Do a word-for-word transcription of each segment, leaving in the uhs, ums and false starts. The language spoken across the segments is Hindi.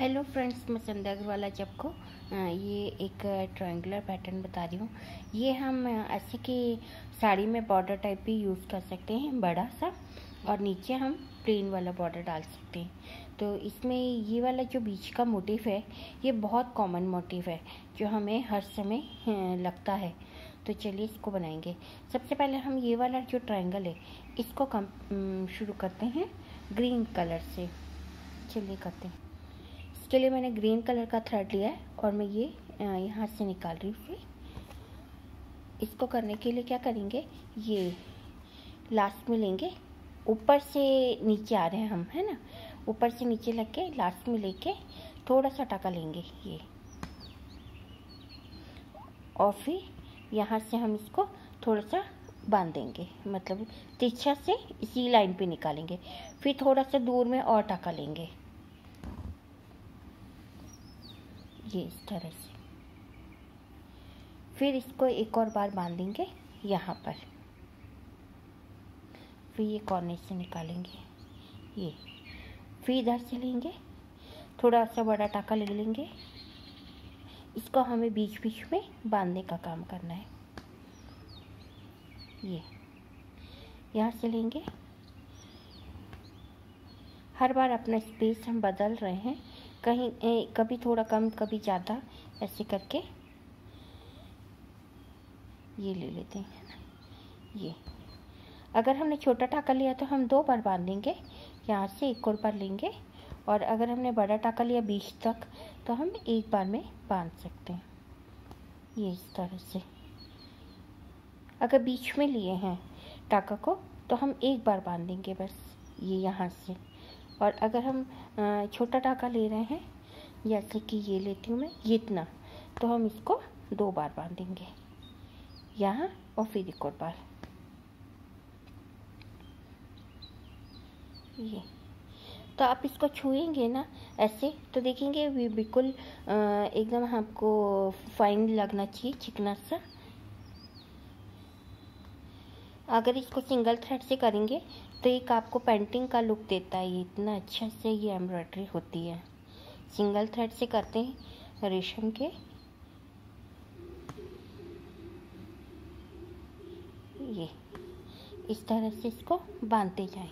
हेलो फ्रेंड्स, मैं संध्या अग्रवाल आज आपको अ, ये एक ट्रायंगुलर पैटर्न बता रही हूँ। ये हम अ, ऐसे कि साड़ी में बॉर्डर टाइप भी यूज़ कर सकते हैं, बड़ा सा, और नीचे हम प्लेन वाला बॉर्डर डाल सकते हैं। तो इसमें ये वाला जो बीच का मोटिव है, ये बहुत कॉमन मोटिव है जो हमें हर समय अ, लगता है। तो चलिए इसको बनाएंगे। सबसे पहले हम ये वाला जो ट्रायंगल है, इसको कम शुरू करते हैं ग्रीन कलर से। चलिए करते हैं। इसके लिए मैंने ग्रीन कलर का थ्रेड लिया है और मैं ये यहाँ से निकाल रही हूँ। इसको करने के लिए क्या करेंगे, ये लास्ट में लेंगे, ऊपर से नीचे आ रहे हैं हम, है ना, ऊपर से नीचे लग के लास्ट में लेके थोड़ा सा टाका लेंगे ये, और फिर यहाँ से हम इसको थोड़ा सा बांध देंगे, मतलब तिरछा से इसी लाइन पे निकालेंगे। फिर थोड़ा सा दूर में और टाका लेंगे, ये इस तरह से। फिर इसको एक और बार बांधेंगे यहाँ पर, फिर ये कॉर्नर से निकालेंगे ये, फिर इधर से लेंगे, थोड़ा सा बड़ा टाका ले लेंगे। इसको हमें बीच बीच में बांधने का काम करना है। ये यहाँ से लेंगे, हर बार अपना स्पेस हम बदल रहे हैं, कहीं ए, कभी थोड़ा कम कभी ज़्यादा, ऐसे करके ये ले लेते हैं ना। ये अगर हमने छोटा टाका लिया तो हम दो बार बांधेंगे, यहाँ से एक और बार लेंगे, और अगर हमने बड़ा टाका लिया बीच तक तो हम एक बार में बांध सकते हैं, ये इस तरह से। अगर बीच में लिए हैं टाका को तो हम एक बार बांधेंगे बस, ये यहाँ से। और अगर हम छोटा टाका ले रहे हैं, जैसे कि ये लेती हूँ मैं, ये इतना, तो हम इसको दो बार बांधेंगे यहाँ, और फिर एक और बार ये। तो आप इसको छुएंगे ना ऐसे, तो देखेंगे बिल्कुल एकदम हमको फाइन लगना चाहिए, चिकना सा। अगर इसको सिंगल थ्रेड से करेंगे तो एक आपको पेंटिंग का लुक देता है, ये इतना अच्छा से ये एम्ब्रॉयडरी होती है। सिंगल थ्रेड से करते हैं रेशम के, ये इस तरह से इसको बांधते जाएं।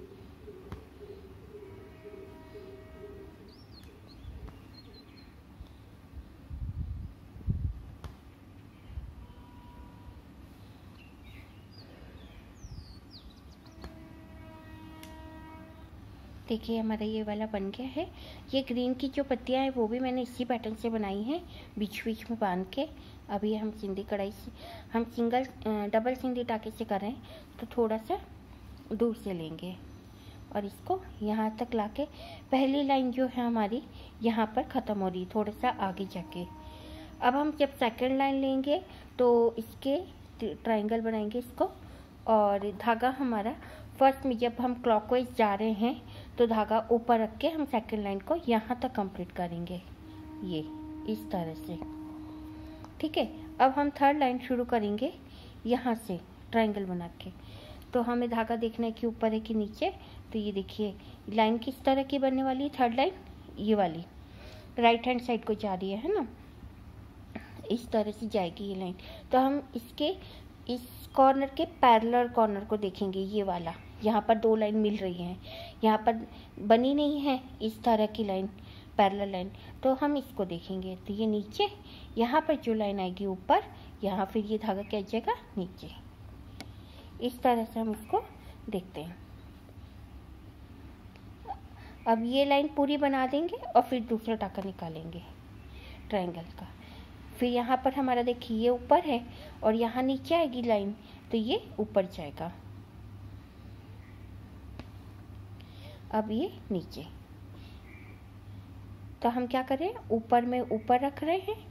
देखिए हमारा ये वाला बन गया है। ये ग्रीन की जो पत्तियां हैं वो भी मैंने इसी पैटर्न से बनाई हैं, बीच बीच में बांध के। अभी हम सिंधी कढ़ाई से, हम सिंगल डबल सिंधी टाके से कर रहे हैं, तो थोड़ा सा दूर से लेंगे और इसको यहाँ तक लाके, पहली लाइन जो है हमारी यहाँ पर ख़त्म हो रही, थोड़ा सा आगे जाके। अब हम जब सेकेंड लाइन लेंगे तो इसके ट्राइंगल बनाएंगे इसको, और धागा हमारा फर्स्ट में जब हम क्लॉकवाइज जा रहे हैं तो धागा ऊपर रख के हम सेकेंड लाइन को यहाँ तक कंप्लीट करेंगे, ये इस तरह से। ठीक है, अब हम थर्ड लाइन शुरू करेंगे यहाँ से ट्रायंगल बना के। तो हमें धागा देखना है कि ऊपर है कि नीचे। तो ये देखिए लाइन किस तरह की बनने वाली है, थर्ड लाइन ये वाली राइट हैंड साइड को जा रही है, है ना, इस तरह से जाएगी ये लाइन। तो हम इसके इस कॉर्नर के पैरेलल कॉर्नर को देखेंगे, ये वाला, यहाँ पर दो लाइन मिल रही हैं, यहाँ पर बनी नहीं है इस तरह की लाइन, पैरेलल लाइन, तो हम इसको देखेंगे। तो ये नीचे, यहाँ पर जो लाइन आएगी ऊपर, यहाँ फिर ये धागा क्या जाएगा नीचे, इस तरह से हम इसको देखते हैं। अब ये लाइन पूरी बना देंगे और फिर दूसरा टाका निकालेंगे ट्रायंगल का। फिर यहाँ पर हमारा देखिए ये ऊपर है और यहाँ नीचे आएगी लाइन, तो ये ऊपर जाएगा। अब ये नीचे, तो हम क्या कर रहे हैं, ऊपर में ऊपर रख रहे हैं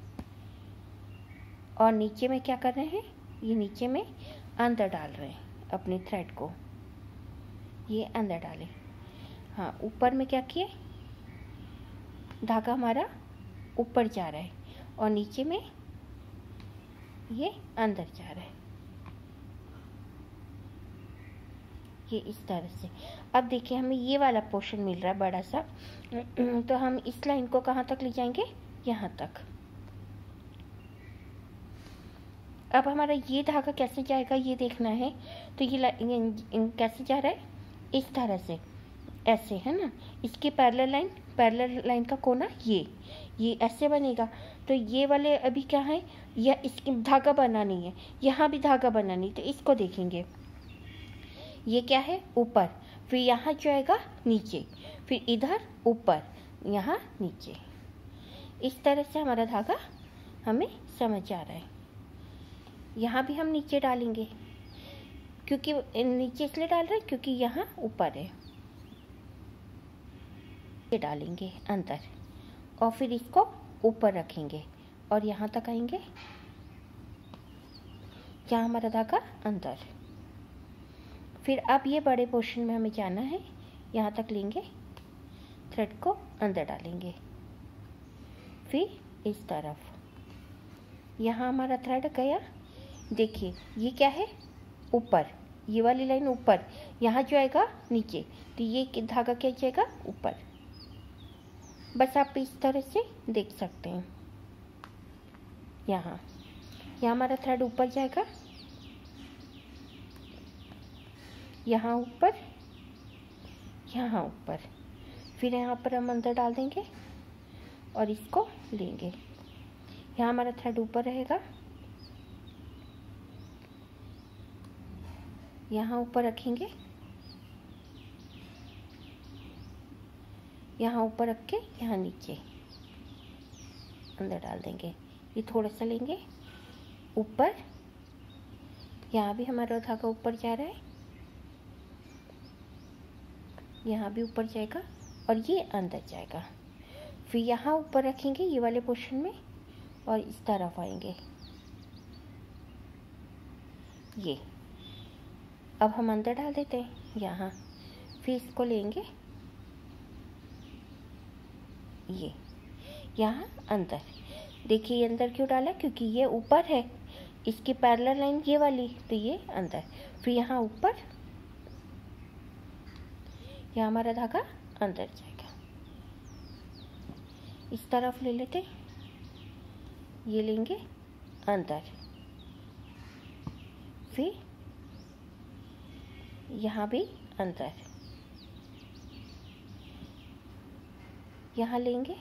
और नीचे में क्या कर रहे हैं, ये नीचे में अंदर डाल रहे हैं अपने थ्रेड को, ये अंदर डालें। हाँ, ऊपर में क्या किए, धागा हमारा ऊपर जा रहा है और नीचे में ये अंदर जा रहा है, ये इस तरह से। अब देखिए हमें ये वाला पोर्शन मिल रहा है बड़ा सा, तो हम इस लाइन को कहाँ तक ले जाएंगे, यहाँ तक। अब हमारा ये धागा कैसे जाएगा ये देखना है। तो ये कैसे जा रहा है, इस तरह से, ऐसे है ना। इसके पैरेलल लाइन, पैरेलल लाइन का कोना ये ये ऐसे बनेगा। तो ये वाले अभी क्या है, यह इसकी धागा बना नहीं है, यहाँ भी धागा बना नहीं, तो इसको देखेंगे। ये क्या है, ऊपर, फिर यहाँ जो आएगा नीचे, फिर इधर ऊपर, यहाँ नीचे। इस तरह से हमारा धागा हमें समझ आ रहा है। यहाँ भी हम नीचे डालेंगे, क्योंकि नीचे इसलिए डाल रहे हैं क्योंकि यहाँ ऊपर है। ये डालेंगे अंदर और फिर इसको ऊपर रखेंगे और यहाँ तक आएंगे। यहाँ हमारा धागा अंदर। फिर अब ये बड़े पोर्शन में हमें जाना है, यहाँ तक लेंगे, थ्रेड को अंदर डालेंगे, फिर इस तरफ। यहाँ हमारा थ्रेड गया। देखिए ये क्या है, ऊपर, ये वाली लाइन ऊपर, यहाँ जो आएगा नीचे, तो ये धागा क्या जाएगा, ऊपर। बस आप इस तरह से देख सकते हैं। यहाँ यहाँ हमारा थ्रेड ऊपर जाएगा, यहाँ ऊपर, यहाँ ऊपर, फिर यहाँ पर हम अंदर डाल देंगे और इसको लेंगे। यहाँ हमारा थ्रेड ऊपर रहेगा, यहाँ ऊपर रखेंगे, यहाँ ऊपर रख के यहाँ नीचे अंदर डाल देंगे। ये थोड़ा सा लेंगे ऊपर, यहाँ भी हमारा धागा ऊपर जा रहा है, यहाँ भी ऊपर जाएगा और ये अंदर जाएगा। फिर यहाँ ऊपर रखेंगे ये वाले पोर्शन में और इस तरफ आएंगे। ये अब हम अंदर डाल देते हैं यहाँ, फिर इसको लेंगे, ये यहाँ अंदर। देखिए ये अंदर क्यों डाला, क्योंकि ये ऊपर है, इसकी पैरेलल लाइन ये वाली, तो ये अंदर। फिर यहाँ ऊपर, यहाँ हमारा धागा अंदर जाएगा। इस तरफ ले लेते, ये लेंगे अंदर, फिर यहाँ भी अंदर, यहाँ लेंगे,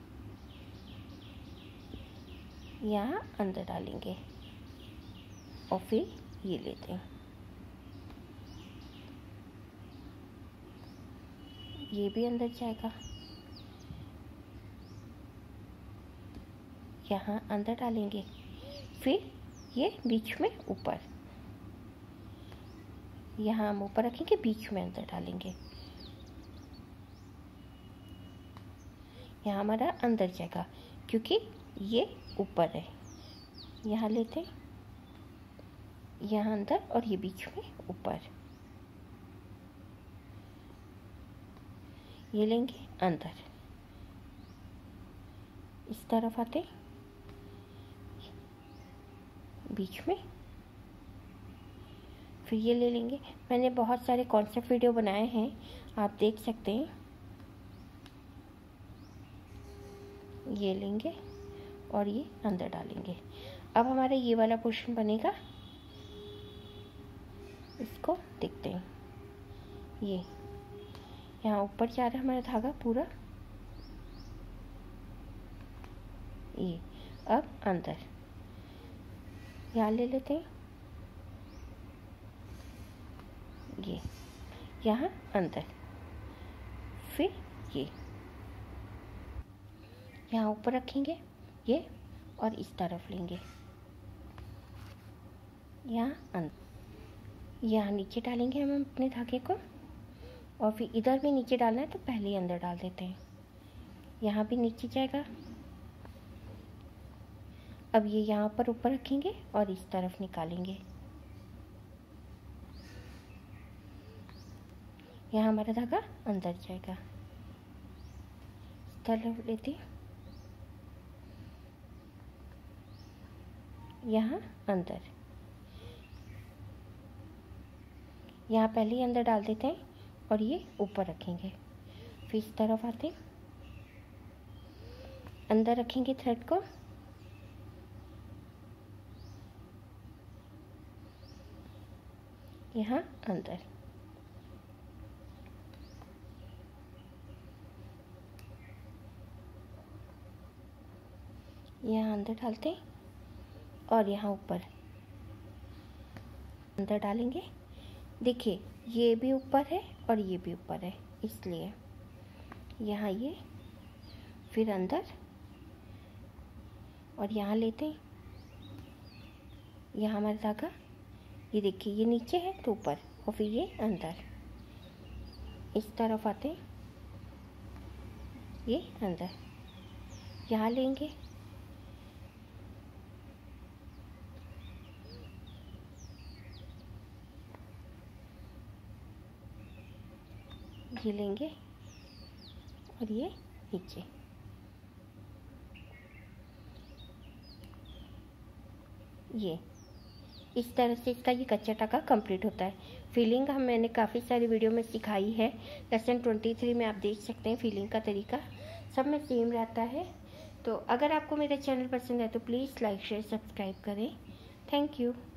यहाँ अंदर डालेंगे और फिर ये लेते हैं। ये भी अंदर जाएगा, यहाँ अंदर डालेंगे, फिर ये बीच में ऊपर, यहाँ हम ऊपर रखेंगे, बीच में अंदर डालेंगे, यहाँ हमारा अंदर जाएगा क्योंकि ये ऊपर है। यहाँ लेते हैं, यहाँ अंदर और ये बीच में ऊपर, ये लेंगे अंदर, इस तरफ आते बीच में, फिर ये ले लेंगे। मैंने बहुत सारे कॉन्सेप्ट वीडियो बनाए हैं, आप देख सकते हैं। ये लेंगे और ये अंदर डालेंगे। अब हमारा ये वाला पोर्शन बनेगा, इसको देखते हैं। ये यहाँ ऊपर जा रहा है हमारा धागा पूरा, ये अब अंदर, यहाँ ले लेते हैं, ये यहाँ अंदर, फिर ये यहाँ ऊपर रखेंगे ये और इस तरफ लेंगे, यहाँ अंदर, यहाँ नीचे डालेंगे हम अपने धागे को और फिर इधर भी नीचे डालना है तो पहले ही अंदर डाल देते हैं। यहाँ भी नीचे जाएगा। अब ये यहाँ पर ऊपर रखेंगे और इस तरफ निकालेंगे। यहाँ हमारा धागा अंदर जाएगा, इस तरफ लेते, यहाँ अंदर, यहाँ पहले ही अंदर डाल देते हैं और ये ऊपर रखेंगे। फिर इस तरफ आते हैं, अंदर रखेंगे थ्रेड को, यहाँ अंदर, यहाँ अंदर डालते हैं और यहाँ ऊपर अंदर डालेंगे। देखिए ये भी ऊपर है और ये भी ऊपर है, इसलिए यहाँ ये, फिर अंदर और यहाँ लेते हैं, यहाँ हमारा धागा, ये देखिए ये नीचे है तो ऊपर और फिर ये अंदर, इस तरफ आते हैं, ये अंदर, यहाँ लेंगे, ये लेंगे और ये नीचे, ये इस तरह से इसका ये कच्चा टाका कंप्लीट होता है। फीलिंग हम मैंने काफ़ी सारी वीडियो में सिखाई है, लेसन ट्वेंटी थ्री में आप देख सकते हैं फीलिंग का तरीका सब में सेम रहता है। तो अगर आपको मेरा चैनल पसंद है तो प्लीज़ लाइक शेयर सब्सक्राइब करें। Thank you.